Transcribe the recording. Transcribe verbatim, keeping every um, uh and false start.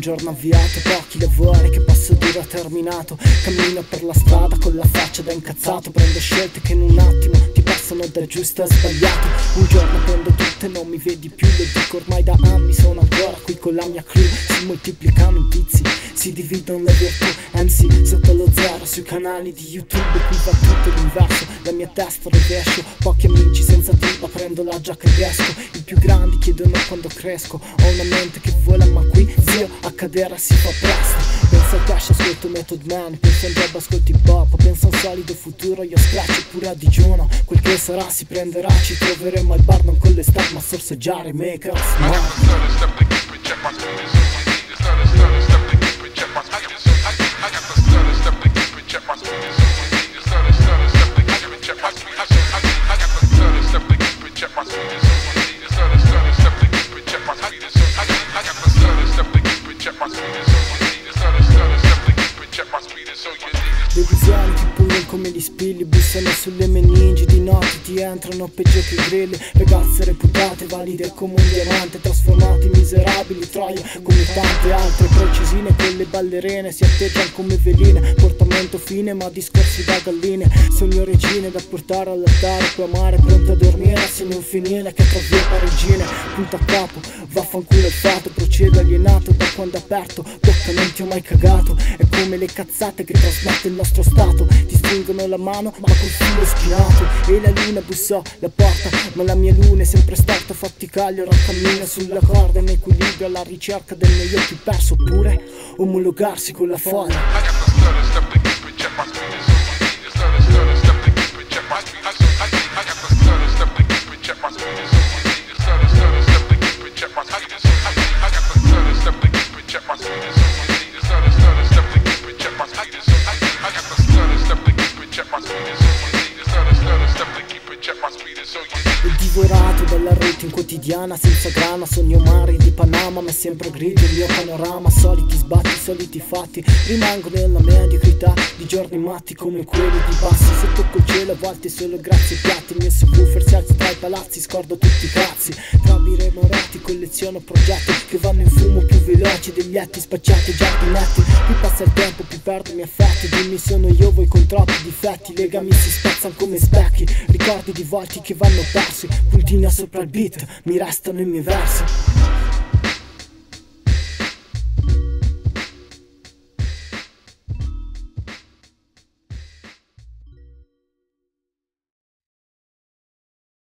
giorno avviato, pochi lavori che posso dire ho terminato. Cammino per la strada con la faccia da incazzato, prendo scelte che in un attimo ti passano da giusto a sbagliato. Un giorno prendo tutte e non mi vedi più, lo dico ormai da anni, sono ancora qui con la mia crew. Si moltiplicano i vizi, si dividono le virtù, M C sotto lo zero sui canali di YouTube. Qui va tutto l'inverso, la mia testa rovescio, pochi amici senza tipa, prendo la giacca e riesco. I più grandi chiedono quando cresco, ho una mente che vola ma qui zio a cadere si fa presto. Penso al cash, ascolto Method Man, penso al job, ascolto hip hop, penso a un solido futuro, io scratch pure a digiuno. Quel che sarà si prenderà, ci troveremo al bar non con le star ma sorseggiare makers. Le visioni ti pullano come gli spilli, bussano sulle meningi, di notte ti entrano peggio che i grilli. Ragazze reputate valide come un diamante, trasformati in miserabili troie come tante altre. Precisine con le ballerine si atteggiano come veline, portamento fine ma discorsi da galline. Sogno regine da portare all'altare, puoi amare pronte a dormire, segno un finire che tra vie parigine. Punta a capo, vaffanculo il fatto, procedo alienato da quando è aperto, bocca non ti ho mai cagato. È come le cazzate che trasmette il nostro stato, ti stringono la mano ma col filo spinato. E la luna bussò la porta ma la mia luna è sempre stata faticaglio, ora cammina sulla corda in equilibrio alla ricerca del mio io più perso, oppure omologarsi con la folla. E divorato dalla routine quotidiana senza grana, sogno mari di Panama ma è sempre grigio il mio panorama. Soliti sbatti, soliti fatti, rimango nella mediocrità di giorni matti come quelli di bassi. Se tocco il cielo a volte solo grazie ai piatti, il mio subwoofer si alza tra i palazzi, scordo tutti i cazzi. Tra birre morati colleziono progetti che vanno in fumo più veloci degli atti spacciati giardinetti. Più passa il tempo più perdo i miei affetti, dimmi sono io voi con troppi difetti. Legami si spezzano come specchi, ricordi di volti che vanno persi, puntina sopra il beat, mi restano i miei versi.